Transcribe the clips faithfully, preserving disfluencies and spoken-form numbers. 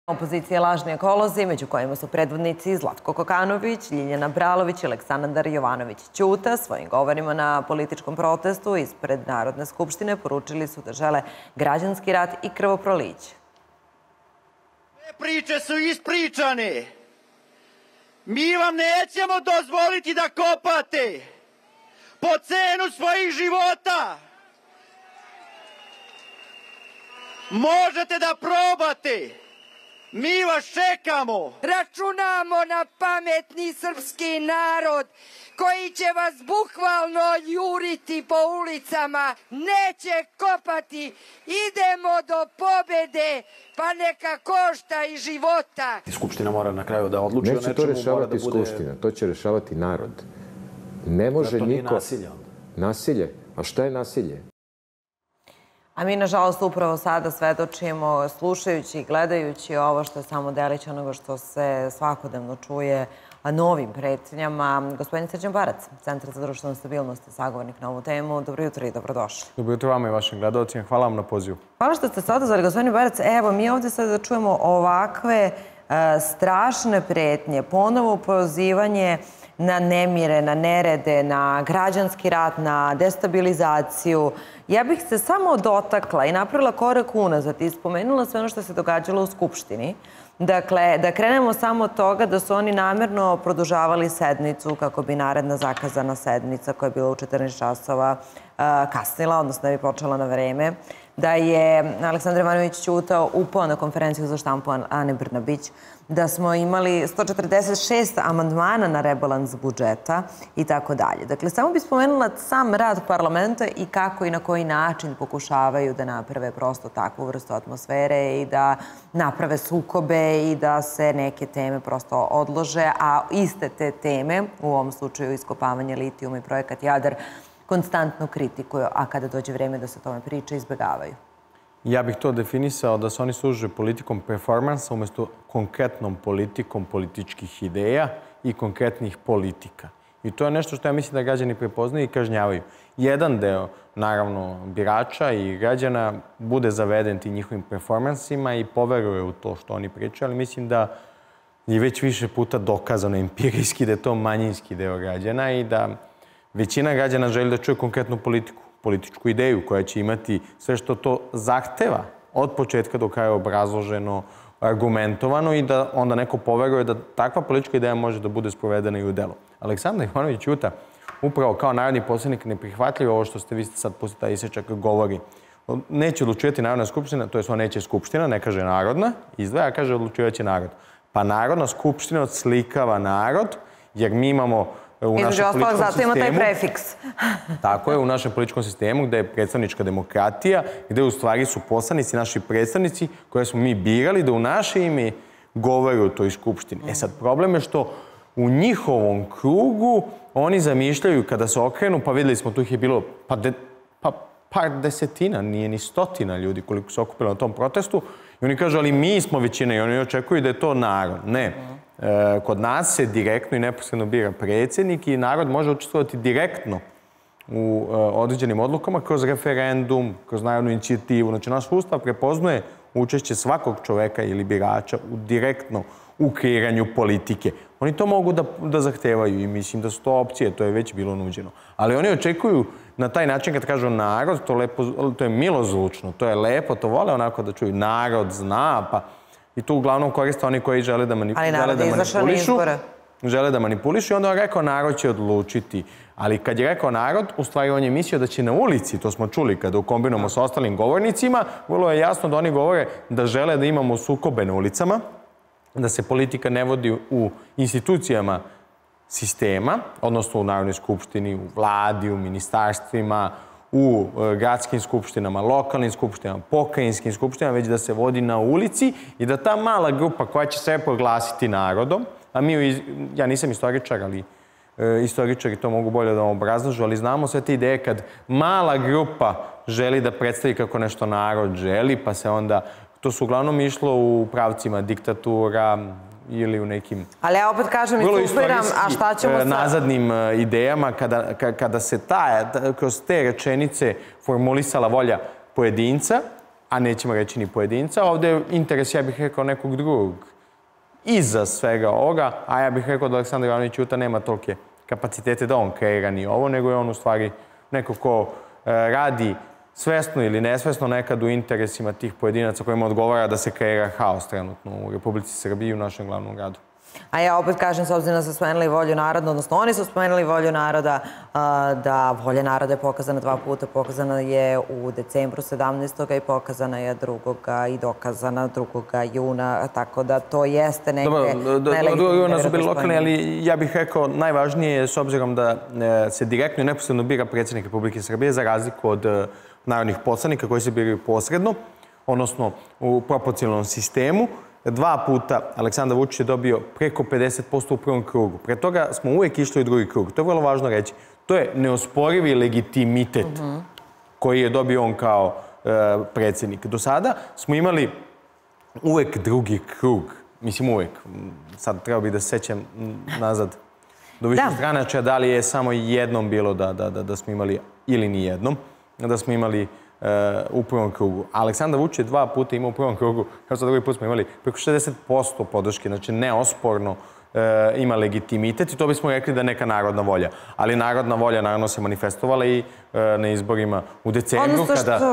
Opozicije lažni ekolozi, među kojima su predvodnici Zlatko Kokanović, Ljiljana Bralović i Aleksandar Jovanović Ćuta, svojim govorima na političkom protestu ispred Narodne skupštine poručili su da žele građanski rat i krvoproliće. Te priče su ispričane. Mi vam nećemo dozvoliti da kopate po cenu svojih života. Možete da probate. Mi vas čekamo. Računamo na pametni srpski narod koji će vas bukvalno juriti po ulicama. Neće kopati. Idemo do pobede, pa neka košta i života. Skupština mora na kraju da odluči o nečemu. Neće to rešavati Skupština, to će rešavati narod. Ne može niko... To nije nasilje onda. Nasilje? A šta je nasilje? A mi, nažalost, upravo sada svedočimo, slušajući i gledajući ovo što je samo delić onoga što se svakodnevno čuje novim pretnjama. Gospodin Srđan Barac, Centar za društvenu stabilnost i sagovornik na ovu temu. Dobro jutro i dobrodošli. Dobro jutro vama i vašim gledalcima. Hvala vam na pozivu. Hvala što ste se odazvali, gospodin Barac. Evo, mi ovdje sada čujemo ovakve strašne pretnje, ponovo pozivanje na nemire, na nerede, na građanski rat, na destabilizaciju. Ja bih se samo dotakla i napravila korak unazad i spomenula sve ono što se događalo u Skupštini. Dakle, da krenemo samo od toga da su oni namjerno produžavali sednicu kako bi naredna zakazana sednica koja je bila u četrnaest časova kasnila, odnosno da bi počela na vreme. Da je Aleksandar Jovanović Ćuta upao na konferenciju za štampu Ane Brnabić, da smo imali sto četrdeset šest amandmana na rebalans budžeta i tako dalje. Dakle, samo bih spomenula sam rad parlamenta i kako i na koji način pokušavaju da naprave prosto takvu vrstu atmosfere i da naprave sukobe i da se neke teme prosto odlože, a iste te teme, u ovom slučaju iskopavanje litijuma i projekat Jadar, konstantno kritikuju, a kada dođe vreme da se o tome priča, izbjegavaju. Ja bih to definisao da se oni služe politikom performansa umjesto konkretnom politikom političkih ideja i konkretnih politika. I to je nešto što ja mislim da građani prepoznaju i kažnjavaju. Jedan deo, naravno, birača i građana bude zaveden tim njihovim performansima i poveruje u to što oni pričaju, ali mislim da je već više puta dokazano empirijski da je to manjinski deo građana i da većina građana želi da čuje konkretnu politiku, političku ideju koja će imati sve što to zahteva od početka do kraja obrazloženo, argumentovano i da onda neko poveruje da takva politička ideja može da bude sprovedena i u delu. Aleksandar Jovanović Ćuta, upravo kao narodni poslanik, neprihvatljivo ovo što ste vi sad posle taj isečak govori. Neće odlučivati Narodna skupština, to je on neće skupština, ne kaže narodna, izdvaja, kaže odlučivaće narod. Pa Narodna skupština odslikava narod, jer mi imamo u našem političkom zato ima taj sistemu, prefiks. tako je, u našem političkom sistemu gde je predstavnička demokratija, gde u stvari su poslanici, naši predstavnici koje smo mi birali da u naše ime govore u toj skupštini. E sad, problem je što u njihovom krugu oni zamišljaju kada se okrenu, pa videli smo tu ih je bilo pa, de, pa par desetina, nije ni stotina ljudi koliko se okupilo na tom protestu i oni kažu, ali mi smo većina i oni očekuju da je to narod. Ne. Kod nas se direktno i neposredno bira predsjednik i narod može učestvovati direktno u određenim odlukama kroz referendum, kroz narodnu inicijativu. Znači, naš ustav prepoznuje učešće svakog čoveka ili birača u direktno u kreiranju politike. Oni to mogu da, da zahtevaju i mislim da su to opcije, to je već bilo nuđeno. Ali oni očekuju na taj način kad kažu narod, to, lepo, to je milozvučno, to je lepo, to vole onako da čuju narod zna, pa i tu uglavnom koriste oni koji žele da, manip... žele da manipulišu. Žele da manipulišu i onda je rekao narod će odlučiti. Ali kad je rekao narod, u stvari on je mislio da će na ulici, to smo čuli kada ukombinamo sa ostalim govornicima, vrlo je jasno da oni govore da žele da imamo sukobe na ulicama, da se politika ne vodi u institucijama sistema, odnosno u Narodnoj skupštini, u vladi, u ministarstvima, u gradskim skupštinama, lokalnim skupštinama, pokrajinskim skupštinama, već da se vodi na ulici i da ta mala grupa koja će sve proglasiti narodom, a mi, ja nisam istoričar, ali istoričari to mogu bolje da vam obrazlažu, ali znamo sve te ideje kad mala grupa želi da predstavi kako nešto narod želi, pa se onda, to su uglavnom išlo u pravcima diktatura ili u nekim... Ali ja opet kažem i supiram, a šta ćemo sa... nazadnim idejama, kada, kada se ta, kroz te rečenice formulisala volja pojedinca, a nećemo reći ni pojedinca. Ovde je interes, ja bih rekao, nekog drugog iza svega ovoga, a ja bih rekao da Aleksandar Ivanović Ćuta nema tolike kapacitete da on kreira ni ovo, nego je on u stvari neko ko radi svesno ili nesvesno nekad u interesima tih pojedinaca kojima odgovara da se kreira haos trenutno u Republici Srbiji i u našem glavnom gradu. A ja opet kažem, s obzirom da su spomenuli volju naroda, odnosno oni su spomenuli volju naroda, da volja naroda je pokazana dva puta. Pokazana je u decembru sedamnaestog i pokazana je drugoga i dokazana drugoga juna, tako da to jeste neke najlegitimnije. Drugo juna su bili lokalni, ali ja bih rekao najvažnije je s obzirom da se direktno i neposredno bira predsjednik Republike Srbije za razliku od narodnih poslanika koji se biraju posredno, odnosno u proporcionalnom sistemu. Dva puta Aleksandar Vučić je dobio preko pedeset posto u prvom krugu. Pre toga smo uvek išli u drugi krug. To je vrlo važno reći. To je neosporivi legitimitet koji je dobio on kao predsjednik. Do sada smo imali uvek drugi krug. Mislim uvek. Sad treba bih da se sećam nazad do više stranača, da li je samo jednom bilo da smo imali ili ni jednom, da smo imali u prvom krugu. Aleksandar Vučić je dva puta imao u prvom krugu, kao sad drugi put smo imali preko šezdeset posto podrške, znači neosporno ima legitimitet i to bismo rekli da je neka narodna volja. Ali narodna volja naravno se manifestovala i na izborima u decembru,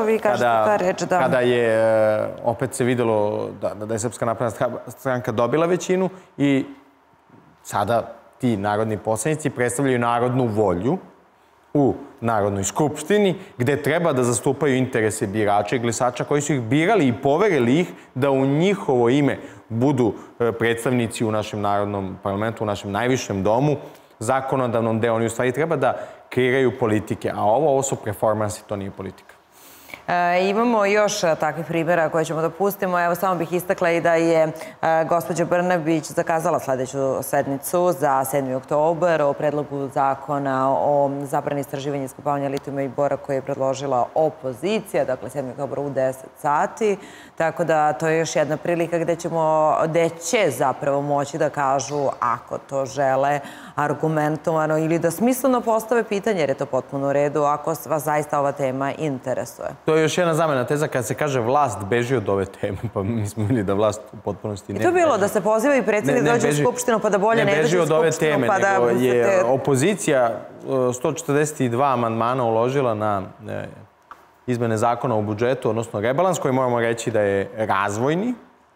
kada je opet se videlo da je Srpska napredna stranka dobila većinu i sada ti narodni poslanici predstavljaju narodnu volju u Narodnoj skupštini, gde treba da zastupaju interese birača i glasača koji su ih birali i poverili ih da u njihovo ime budu predstavnici u našem narodnom parlamentu, u našem najvišem domu, zakonodavnom delu. Oni u stvari treba da kreiraju politike, a ovo, ovo su performansi, to nije politika. Imamo još takvih primjera koje ćemo da pustimo. Evo, samo bih istakla i da je gospođa Brnabić zakazala sledeću sednicu za sedmi oktobar o predlogu zakona o zabrani istraživanja i iskopavanja litijuma i bora koje je predložila opozicija, dakle sedmi oktobar u deset sati. Tako da to je još jedna prilika gde ćemo, gde će zapravo moći da kažu, ako to žele, argumentovano ili da smisleno postave pitanje, jer je to potpuno u redu, ako vas zaista ova tema interesuje. To je još jedna zamena teza kada se kaže vlast beži od ove teme, pa mi smo vidjeli da vlast u potpunosti ne beži. I to je bilo da se poziva i predsjednik dođe u Skupštinu pa da bolje ne dođe u Skupštinu pa da... Ne beži od ove teme, nego je opozicija sto četrdeset dva amandmana uložila na izmene zakona o budžetu, odnosno rebalans, koji moramo reći da je razvojni,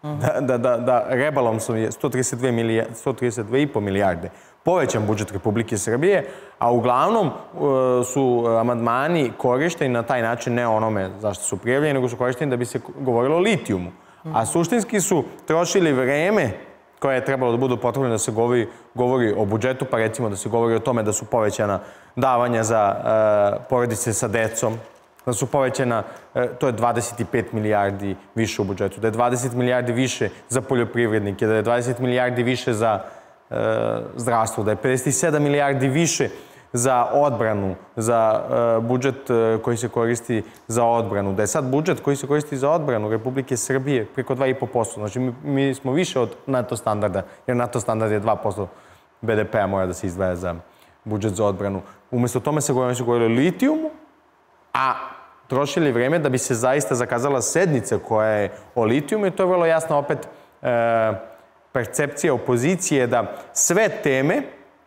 da rebalansom je sto trideset dve i po milijarde povećan budžet Republike Srbije, a uglavnom su amandmani korišteni na taj način, ne onome zašto su prijavljeni, nego su korišteni da bi se govorilo o litijumu. A suštinski su trošili vreme koje je trebalo da budu potrebne da se govori o budžetu, pa recimo da se govori o tome da su povećana davanja za porodice sa decom, da su povećana, to je dvadeset pet milijardi više u budžetu, da je dvadeset milijardi više za poljoprivrednike, da je dvadeset milijardi više za zdravstvo, da je pedeset sedam milijardi više za odbranu, za budžet koji se koristi za odbranu, da je sad budžet koji se koristi za odbranu Republike Srbije preko dva i po posto. Znači, mi smo više od NATO standarda, jer NATO standard je dva posto be de pea mora da se izdvaja za budžet za odbranu. Umesto tome se govorili o litijumu, a trošili vreme da bi se zaista zakazala sednica koja je o litijumu i to je vrlo jasno opet percepcija opozicije da sve teme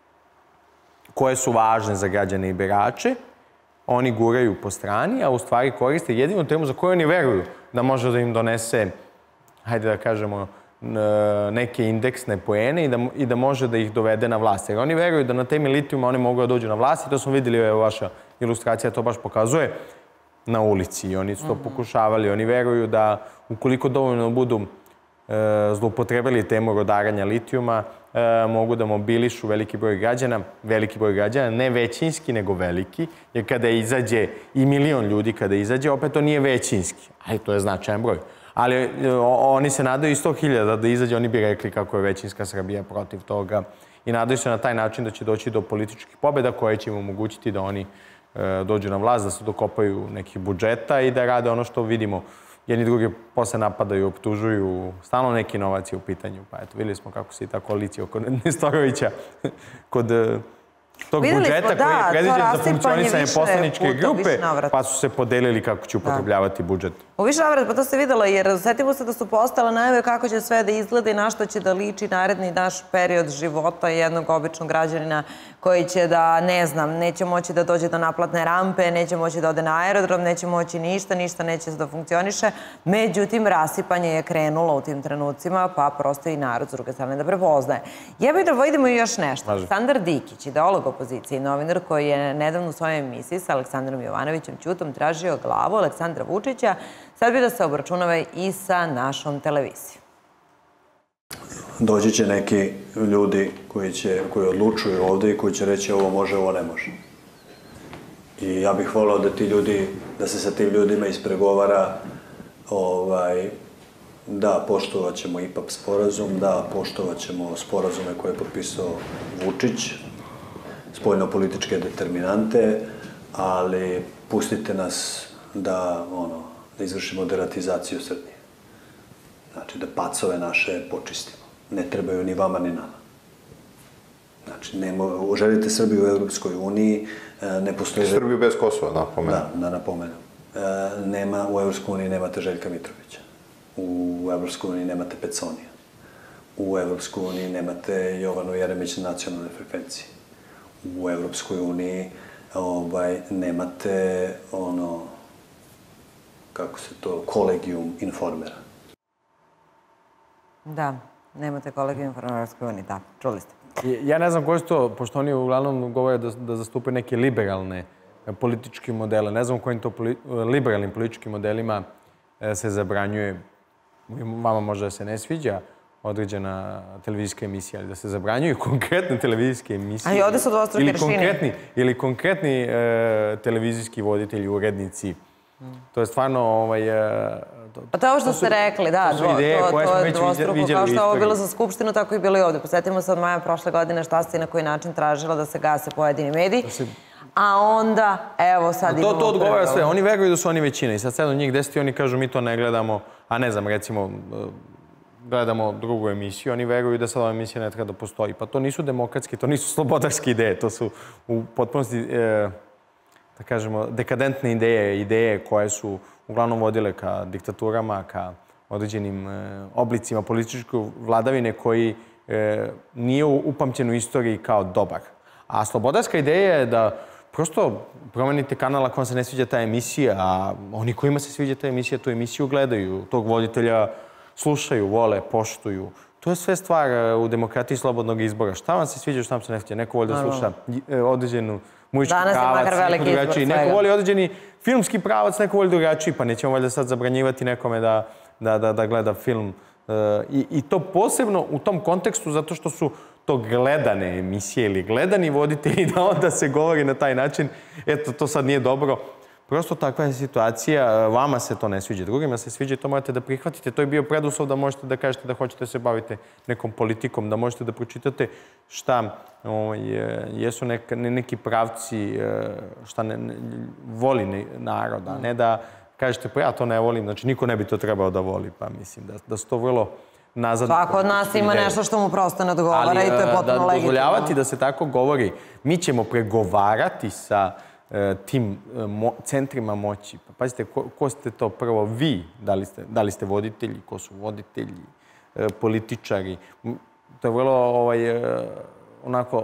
koje su važne za građane i birače, oni guraju po strani, a u stvari koriste jedinu temu za koju oni veruju da može da im donese, hajde da kažemo, neke indeksne poene i da može da ih dovede na vlast. Jer oni veruju da na temi litijuma oni mogu da dođu na vlast i to smo videli, evo vaša ilustracija to baš pokazuje, na ulici. I oni su to pokušavali. Oni veruju da ukoliko dovoljno budu zloupotrebili temu rodaranja litijuma, mogu da mobilišu veliki broj građana, veliki broj građana, ne većinski, nego veliki, jer kada izađe i milion ljudi, kada izađe, opet to nije većinski, ali to je značajan broj. Ali oni se nadaju i sto hiljada da izađe, oni bi rekli kako je većinska Srbija protiv toga i nadaju se na taj način da će doći do političkih pobjeda koje će im omogućiti da oni dođu na vlast, da se dokopaju nekih budžeta i da rade ono što vidimo. Jedni drugi posle napadaju, optužuju, stalno neki novac je u pitanju. Pa eto, vidjeli smo kako se i ta koalicija oko Nestorovića kod tog budžeta koji je predviđen za funkcionisanje poslaničke grupe, pa su se podelili kako će upotrebljavati budžet. U više navrata, pa to se videlo, jer setimo se da su postale najave kako će sve da izgleda i na što će da liči naredni naš period života jednog običnog građanina koji će da, ne znam, neće moći da dođe do naplatne rampe, neće moći da ode na aerodrom, neće moći ništa, ništa neće da funkcioniše. Međutim, rasipanje je krenulo u tim trenucima, pa prosto i narod s druge strane da prepoznaje. Ja bih da vidimo i još nešto. Aleksandar Dikić, ideolog opozicije i novinar koji je nedavno u svojoj emisiji sa Aleksandrom Jovanovićem Ćutom tražio glavu Aleksandra Vučića, sad bi da se obračunava i sa našom televizijom. Doći će neki ljudi koji odlučuju ovde i koji će reći ovo može, ovo ne može. I ja bih volao da ti ljudi, da se sa tim ljudima ispregovara, da poštovat ćemo I P A P sporazum, da poštovat ćemo sporazume koje je potpisao Vučić, spoljno-političke determinante, ali pustite nas da, ono, da izvršimo deratizaciju Srbije. Znači, da pacove naše počistimo. Ne trebaju ni vama, ni nama. Znači, želite Srbiju u Evropskoj uniji, ne postoji... Srbiju bez Kosova, napomenem. Da, da napomenem. U Evropskoj uniji nemate Željka Mitrovića. U Evropskoj uniji nemate Peconija. U Evropskoj uniji nemate Jovanu Jeremić na nacionalnoj frekvenciji. U Evropskoj uniji nemate ono, kako se to, kolegijum informera. Da, nemate kolegijum informera u Evropskoj uniji, da, čuli ste. Ja ne znam koji su to, pošto oni uglavnom govore da zastupaju neke liberalne političke modele. Ne znam u kojim to liberalnim političkim modelima se zabranjuje, vama možda da se ne sviđa određena televizijska emisija, ali da se zabranjuju konkretne televizijske emisije. A i ovde su dvostruke rešine. Ili konkretni televizijski voditelji, urednici. To je stvarno... Pa to je ovo što ste rekli, da. To je dvostruko. Kao što je ovo bilo za Skupštinu, tako i bilo i ovde. Posjetimo se od maja prošle godine šta ste i na koji način tražila da se gase pojedini mediji. A onda, evo sad imamo... To odgovara sve. Oni veruju da su oni većina. I sad sedam njih deset i oni kažu mi to ne gledamo, a ne znam, recimo, gledamo drugu emisiju, oni veruju da sad ova emisija ne treba da postoji. Pa to nisu demokratske, to nisu slobodarske ideje. To su u potpunosti, da kažemo, dekadentne ideje, ideje koje su uglavnom vodile ka diktaturama, ka određenim oblicima političke vladavine koji nije upamćen u istoriji kao dobar. A slobodarska ideja je da prosto promenite kanal ako vam se ne sviđa ta emisija, a oni kojima se sviđa ta emisija, tu emisiju gledaju, tog voditelja slušaju, vole, poštuju. To je sve stvar u demokratiji slobodnog izbora. Šta vam se sviđa, šta vam se ne sviđa? Neko voli da sluša određenu muzički pravac, neko drugačiji. Neko voli određeni filmski pravac, neko voli drugačiji, pa nećemo valjda sad zabranjivati nekome da gleda film. I to posebno u tom kontekstu zato što su to gledane emisije ili gledani voditelji, da onda se govori na taj način, eto, to sad nije dobro. Prosto takva je situacija, vama se to ne sviđa, drugima se sviđa i to morate da prihvatite. To je bio preduslov da možete da kažete da hoćete da se bavite nekom politikom, da možete da pročitate šta jesu neki pravci, šta voli narod, a ne da kažete pa ja to ne volim, znači niko ne bi to trebao da voli, pa mislim da su to vrlo nazad... Svako od nas ima nešto što mu prosto ne odgovara i to je potpuno legitimno. Ali da dozvoljavati da se tako govori, mi ćemo pregovarati sa tim centrima moći. Pazite, ko ste to prvo vi? Da li ste voditelji? Ko su voditelji? Političari? To je vrlo onako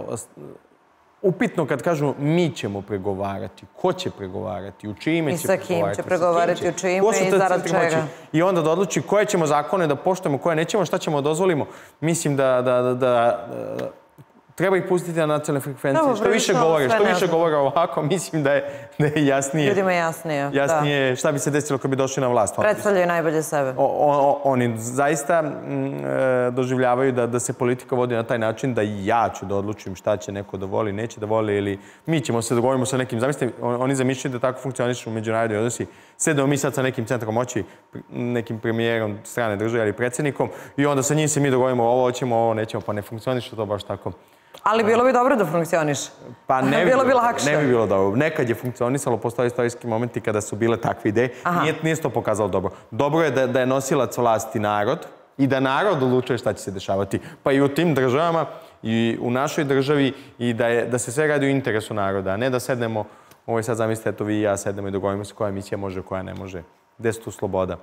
upitno kad kažu mi ćemo pregovarati. Ko će pregovarati? U čije ime će pregovarati? I sa kim će pregovarati? U čije ime i zarad čega? I onda da odluči koje ćemo zakone da poštujemo, koje nećemo, šta ćemo dozvolimo. Mislim da treba ih pustiti na nacionalne frekvencije. Što više govore, što više govore ovako, mislim da je jasnije. Ljudima je jasnije. Jasnije šta bi se desilo kad bi došli na vlast. Predstavljaju najbolje sebe. Oni zaista doživljavaju da se politika vodi na taj način da ja ću da odlučim šta će neko da voli, neće da voli ili mi ćemo se dogovorimo sa nekim. Zamislite, oni zamišljaju da tako funkcionišu međunarodni odnosi. Sedemo mi sad sa nekim centrom moći, nekim premijerom strane države ili predsjednikom i onda sa njim se mi dogovorimo ovo hoćemo, ovo nećemo, pa ne funkcioniše to baš tako. Ali bilo bi dobro da funkcioniš. Pa ne bi bilo dobro. Nekad je funkcionisalo, postoje istorijski momenti kada su bile takve ideje. Nije se to pokazalo dobro. Dobro je da je nosilac vlasti narod i da narod odlučuje šta će se dešavati. Pa i u tim državama i u našoj državi i da se sve radi u interesu naroda, a ne da sednemo, ovo je sad zamislite, eto vi i ja sednemo i dogovorimo se koja emisija može, koja ne može. Gde su tu sloboda?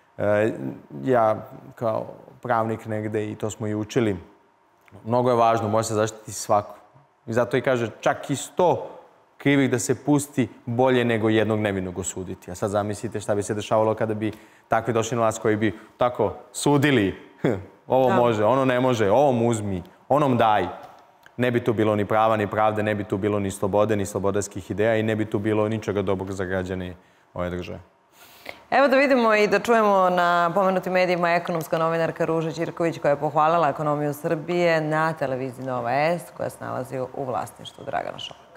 Ja kao pravnik negde, i to smo i učili, mnogo je važno, može se zaštiti svako. I zato i kaže, čak i sto krivih da se pusti bolje nego jednog nevinog osuditi. A sad zamislite šta bi se dešavalo kada bi takvi došli na vlast koji bi tako sudili. Ovo može, ono ne može, ovom uzmi, onom daj. Ne bi tu bilo ni prava, ni pravde, ne bi tu bilo ni slobode, ni slobodarskih ideja i ne bi tu bilo ničega dobrog za građane ove države. Evo da vidimo i da čujemo na pomenutim medijima ekonomska novinarka Ruža Ćirković koja je pohvalila ekonomiju Srbije na televiziji Nova S koja se nalazi u vlasništvu Dragana Šolaka.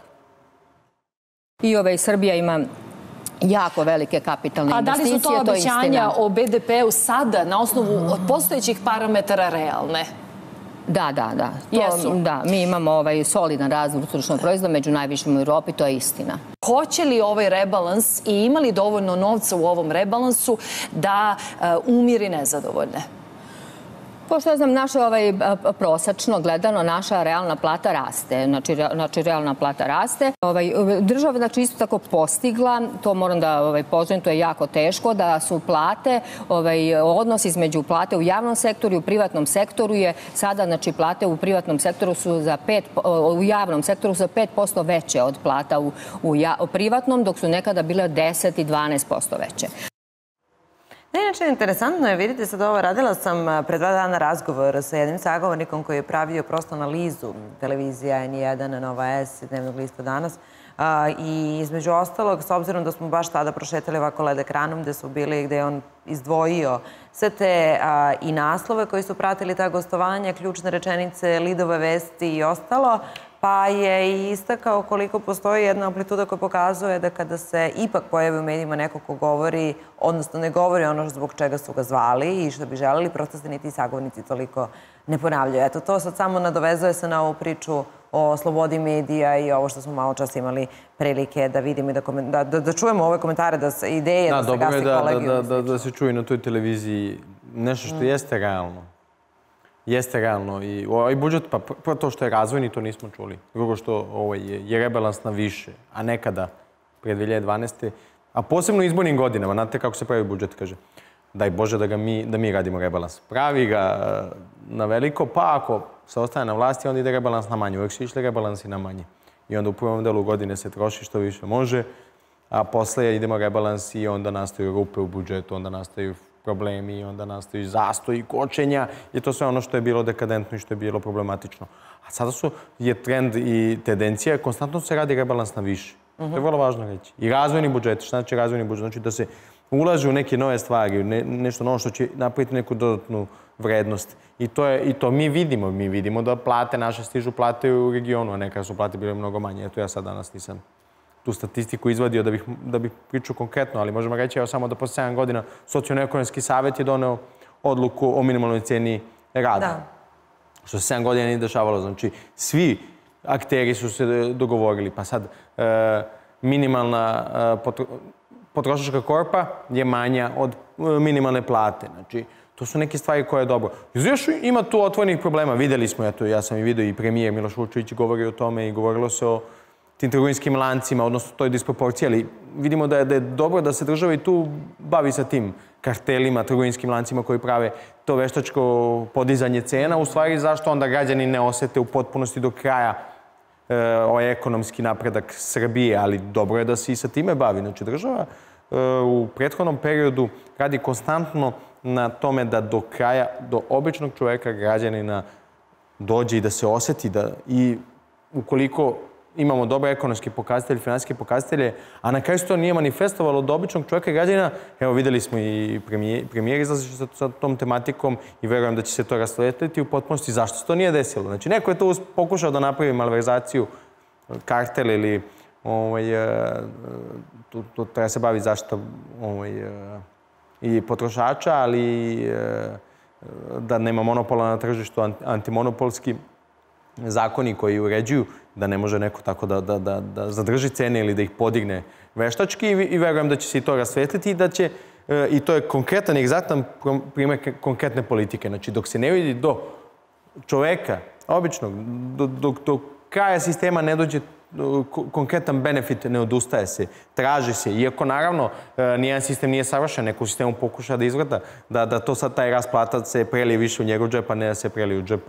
I ove Srbija ima jako velike kapitalne investicije, to je istina. A da li su to obećanja o be de pe u sada na osnovu postojećih parametara realne? Da, da, da. Jesu? Da, mi imamo solidan razvoj bruto proizvoda među najvišim u Evropi, to je istina. Hoće li ovaj rebalans i ima li dovoljno novca u ovom rebalansu da umiri nezadovoljne? Pošto ja znam, naša prosečno gledano, naša realna plata raste. Znači, realna plata raste. Država, znači, isto tako postigla, to moram da pozdravim, to je jako teško, da su plate, odnos između plate u javnom sektoru i u privatnom sektoru je sada, znači, plate u privatnom sektoru su za pet, u javnom sektoru su za pet posto veće od plata u privatnom, dok su nekada bile deset i dvanaest posto veće. Inače, interesantno je, vidite sad ovo, radila sam pre dva dana razgovor sa jednim sagovornikom koji je pravio prosto analizu televizija N jedan, Nova S, Dnevnog lista Danas. I između ostalog, s obzirom da smo baš tada prošetali ovako led ekranom gde su bili, gde je on izdvojio sve te i naslove koji su pratili ta gostovanja, ključne rečenice, lidove vesti i ostalo, pa je i istakao koliko postoji jedna amplituda koja pokazuje da kada se ipak pojavi u medijima neko ko govori, odnosno ne govori ono zbog čega su ga zvali i što bi želeli, prosto se ni ti sagovornici toliko ne ponavljaju. Eto, to sad samo nadovezuje se na ovu priču o slobodi medija i ovo što smo malo čas imali prilike da vidimo i da čujemo ove komentare, da se ideje, da se gasi kolegijum. Da se čuje na toj televiziji nešto što jeste realno. Jeste realno. I ovaj budžet, pa prvo to što je razvojni, to nismo čuli. Drugo što je rebalans na više, a nekada, pre dve hiljade dvanaeste. A posebno u izbornim godinama, znate kako se pravi budžet, kaže. Daj Bože da mi radimo rebalans. Pravi ga na veliko, pa ako se ostane na vlasti, onda ide rebalans na manje. Uvijek su išli rebalansi na manje. I onda u prvom delu godine se troši što više može, a posle idemo rebalans i onda nastaju rupe u budžetu, onda nastaju problemi, onda nastaju zastoji, kočenja i to sve ono što je bilo dekadentno i što je bilo problematično. A sada je trend i tendencija, konstantno se radi rebalans na više. To je vrlo važno reći. I razvojni budžet, šta znači razvojni budžet? Znači da se ulaže u neke nove stvari, nešto novo što će napraviti neku dodatnu vrednost. I to mi vidimo. Mi vidimo da plate naše stižu plate u regionu, a nekada su plate bile mnogo manje. Eto, ja sad danas nisam tu statistiku izvadio da bih pričao konkretno, ali možemo reći evo samo da posle sedam godina Socijalno-ekonomski savjet je doneo odluku o minimalnoj ceni rada. Što se sedam godina nije dešavalo. Znači, svi akteri su se dogovorili. Pa sad, minimalna potrošačka korpa je manja od minimalne plate. Znači, to su neke stvari koje je dobro. Još ima tu otvorenih problema. Videli smo, eto, ja sam i vidio i premijer Miloš Vučević govori o tome i govorilo se o tim trgovinskim lancima, odnosno toj disproporciji, ali vidimo da je dobro da se država i tu bavi sa tim kartelima, trgovinskim lancima koji prave to veštačko podizanje cena. U stvari, zašto onda građani ne osete u potpunosti do kraja ovaj ekonomski napredak Srbije, ali dobro je da se i sa time bavi. Znači, država u prethodnom periodu radi konstantno na tome da do kraja, do običnog čoveka, građanina dođe i da se oseti i ukoliko imamo dobre ekonomske pokazatelje, finansijske pokazatelje, a na kraju se to nije manifestovalo od običnog čovjeka i građana. Evo, videli smo i premijer izlazi sa tom tematikom i verujem da će se to rasletiti u potpunosti. Zašto se to nije desilo? Znači, neko je to pokušao da napravi malverzaciju, kartel ili to treba se bavi zašto i potrošača, ali da nema monopola na tržištu, antimonopolski zakoni koji uređuju da ne može neko tako da zadrži cene ili da ih podigne veštački i verujem da će se i to rasvetliti i da će, i to je konkretan i egzaktan primjer konkretne politike. Znači, dok se ne vidi do čoveka obično, dok do kraja sistema ne dođe konkretan benefit, ne odustaje se, traži se. Iako, naravno, nijedan sistem nije savršen, neko u sistemu pokuša da izgleda, da to sad taj rast plata se prelije više u njegov džep, a ne da se prelije u džep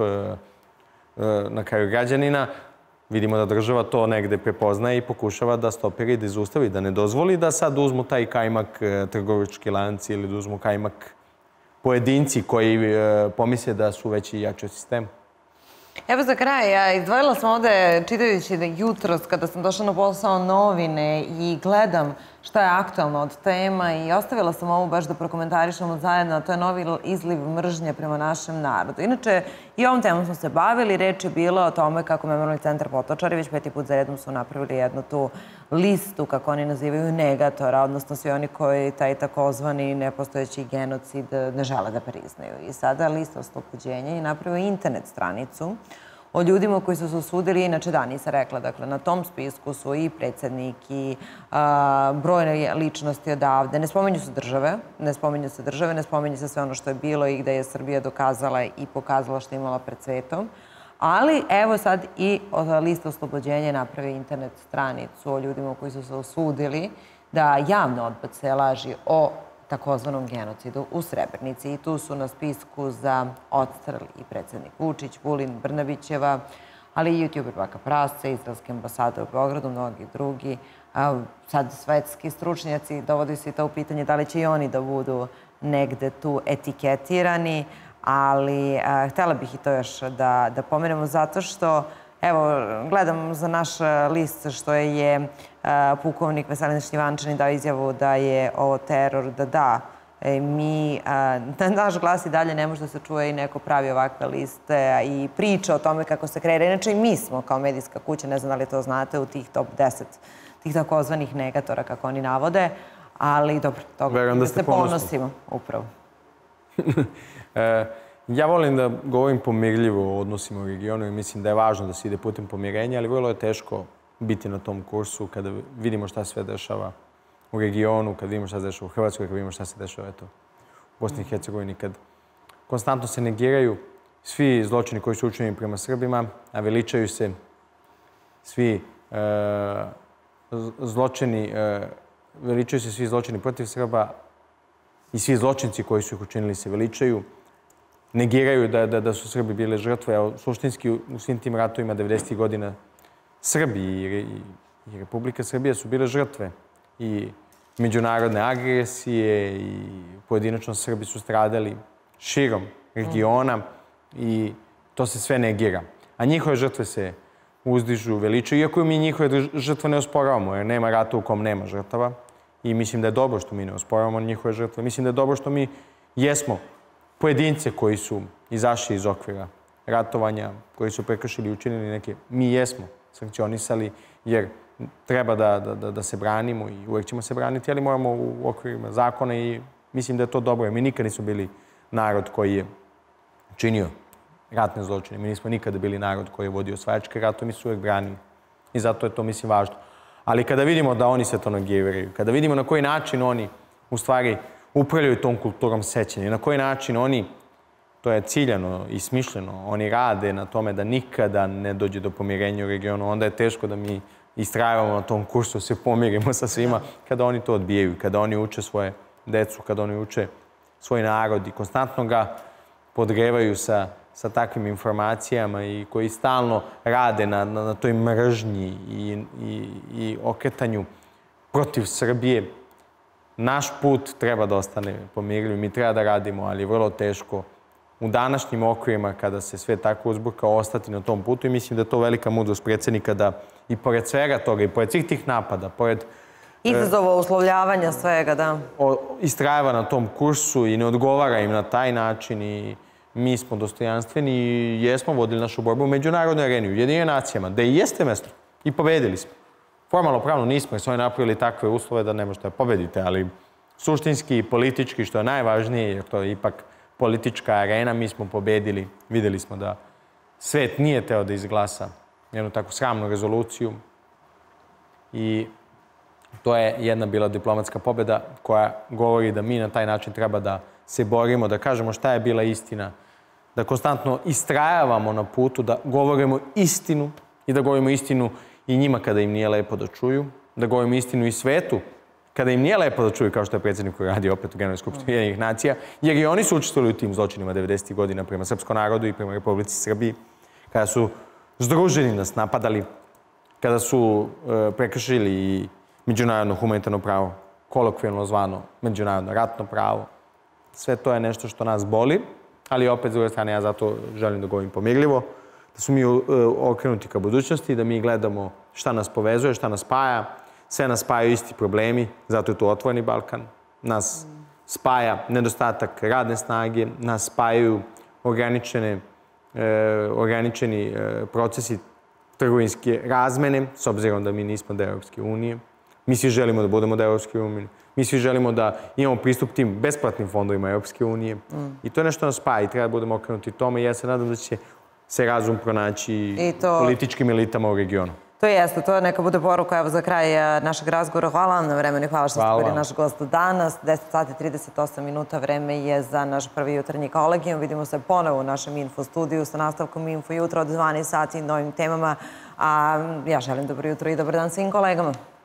na kraju građanina. Vidimo da država to negde prepoznaje i pokušava da stopira i da izustavi, da ne dozvoli da sad uzmu taj kajmak trgovački lanci ili da uzmu kajmak pojedinci koji pomisle da su veći i jači od sistema. Evo za kraj, ja izdvojila sam ovde, čitajući da jutros kada sam došla na posao novine i gledam šta je aktualno od tema i ostavila sam ovo baš da prokomentarišemo zajedno, a to je novi izliv mržnje prema našem narodu. Inače, i ovom temom smo se bavili, reč je bilo o tome kako Memorijalni centar Potočari već peti put za redom su napravili jednu tu listu, kako oni nazivaju, negatora, odnosno svi oni koji taj takozvani nepostojeći genocid ne žele da priznaju. I sada lista oslobođenja je napravio internet stranicu o ljudima koji su se osudili, inače da, nisam rekla, dakle, na tom spisku su i predsjednik i brojne ličnosti odavde. Ne spominju se države, ne spominju se države, ne spominju se sve ono što je bilo i gde je Srbija dokazala i pokazala što je imala pred svetom. Ali evo sad i lista oslobođenja napravi internet stranicu o ljudima koji su se osudili da javno odbace laži o takozvanom genocidu u Srebrenici. I tu su na spisku za odstrel i predsjednik Vučić, Vulin, Brnabićeva, ali i youtuber Baka Prasce, izraelski ambasador u Beogradu, mnogi drugi. Sad svetski stručnjaci dovodi se i to u pitanje da li će i oni da budu negde tu etiketirani, ali htjela bih i to još da pomenemo zato što, evo, gledam za naš list što je pukovnik Veselin Šljivančanin dao izjavu da je ovo teror, da da, mi, naš glas i dalje ne može da se čuje i neko pravi ovakve liste i priča o tome kako se kreira. Inače i mi smo kao medijska kuća, ne znam da li to znate, u tih top deset, tih takozvanih negatora, kako oni navode, ali dobro, toga da se ponosimo upravo. Ja volim da govorim pomirljivo o odnosima u regionu i mislim da je važno da se ide putem pomirenja, ali vrlo je teško biti na tom kursu kada vidimo šta sve dešava u regionu, kad vidimo šta se dešava u Hrvatskoj, kad vidimo šta se dešava u Bosni i Hercegovini, kad konstantno se negiraju svi zločini koji su učinjeni prema Srbima, a veličaju se svi zločini, veličaju se svi zločini protiv Srba i svi zločinci koji su ih učinili se veličaju. Negiraju da su Srbi bile žrtve, a suštinski u svim tim ratovima devedesetih godina Srbi i Republika Srbija su bile žrtve i međunarodne agresije i pojedinačno Srbi su stradali širom regiona i to se sve negira. A njihove žrtve se uzdižu, veličaju, iako mi njihove žrtve ne osporavamo, jer nema rata u kom nema žrtava i mislim da je dobro što mi ne osporavamo njihove žrtve. Mislim da je dobro što mi jesmo pojedince koji su izašli iz okvira ratovanja, koji su prekršili i učinili neke, mi jesmo sankcionisali, jer treba da se branimo i uvek ćemo se braniti, ali moramo u okvirima zakona i mislim da je to dobro. Mi nikad nismo bili narod koji je činio ratne zločine. Mi nismo nikada bili narod koji je vodio osvajačke ratove, mi su uvek branili. I zato je to, mislim, važno. Ali kada vidimo da oni se to negiraju, kada vidimo na koji način oni u stvari upravljaju tom kulturom sećanja i na koji način oni, to je ciljano i smišljeno, oni rade na tome da nikada ne dođe do pomirenja u regionu, onda je teško da mi istrajavamo na tom kursu, se pomirimo sa svima, kada oni to odbijaju, kada oni uče svoje decu, kada oni uče svoj narod i konstantno ga podgrevaju sa sa takvim informacijama i koji stalno rade na toj mržnji i okretanju protiv Srbije. Naš put treba da ostane pomirljiv, mi treba da radimo, ali je vrlo teško u današnjim okvirima kada se sve tako uzburka ostati na tom putu i mislim da je to velika mudrost predsjednika da i pored svega toga i pored svih tih napada, pored izazova uslovljavanja svega, da. Istrajava na tom kursu i ne odgovara im na taj način i mi smo dostojanstveni i jesmo vodili našu borbu u međunarodnoj areni, u Ujedinjenim nacijama, da i jeste mesto i pobedili smo. Formalno pravno nismo, jer smo oni napravili takve uslove da ne možete da pobedite, ali suštinski i politički, što je najvažnije, jer to je ipak politička arena, mi smo pobedili. Videli smo da svet nije teo da izglasa jednu takvu sramnu rezoluciju i to je jedna bila diplomatska pobeda koja govori da mi na taj način treba da se borimo, da kažemo šta je bila istina, da konstantno istrajavamo na putu, da govorimo istinu i da govorimo istinu i njima kada im nije lepo da čuju, da govorimo istinu i svetu kada im nije lepo da čuju, kao što je predsjednik uradio opet u Generalnoj skupštini Ujedinjenih nacija, jer i oni su učestvovali u tim zločinima devedesetih godina prema srpskom narodu i prema Republici Srbiji, kada su združeni nas napadali, kada su e, prekršili i međunarodno humanitarno pravo, kolokvijalno zvano međunarodno ratno pravo. Sve to je nešto što nas boli, ali opet, s druge strane, ja zato želim da govorim pomirljivo, da su mi e, okrenuti ka budućnosti, da mi gledamo šta nas povezuje, šta nas spaja. Sve nas spajaju isti problemi, zato je tu Otvoreni Balkan. Nas spaja nedostatak radne snage, nas spajaju ograničene, e, ograničeni e, procesi trgovinske razmene, s obzirom da mi nismo deo Europske unije. Mi svi želimo da budemo deo Europske unije. Mi svi želimo da imamo pristup tim besplatnim fondovima Europske unije. Mm. I to je nešto nas spaja i treba da budemo okrenuti tome. I ja se nadam da će se razum pronaći to... političkim elitama u regionu. To jeste, to neka bude poruka evo za kraj našeg razgovora. Hvala vam na vremenu i hvala što ste bili naš gost danas. deset sati i trideset osam minuta vreme je za naš prvi jutarnji kolegijum. Vidimo se ponovo u našem Info studiju sa nastavkom Info jutra od dvanaest sati i novim temama. A ja želim dobro jutro i dobar dan svim kolegama.